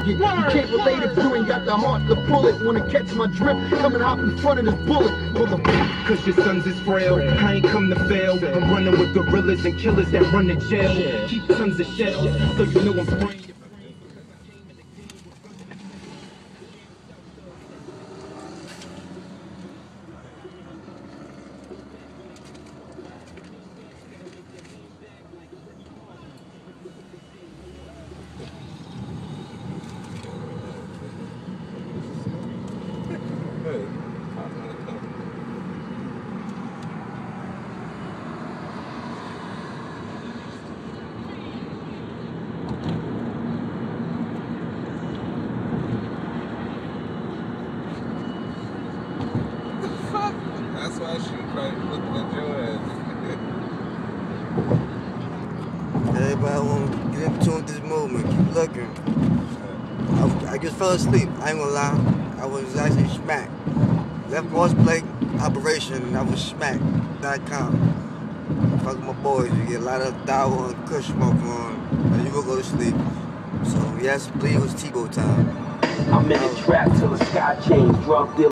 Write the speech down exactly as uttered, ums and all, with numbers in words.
target. You can't relate if you ain't got the heart to pull it. Wanna catch my drip, come and hop in front of this bullet. Cause your sons is frail, I ain't come to fail. I'm running with gorillas and killers that run the jail. Keep tons of shells, so you know I'm spraying. That's why she probably looking at your ass. Everybody want to get in tune with this movement. Keep looking. I, I just fell asleep. I ain't gonna lie. I was actually smacked. Left horse plate operation, and I was smacked. Dot com. Fuck my boys. You get a lot of Dawa and Kush smoke on, and you will go to sleep. So yes, please, it was T-Go time. I'm in the trap till the sky change. Drug deal.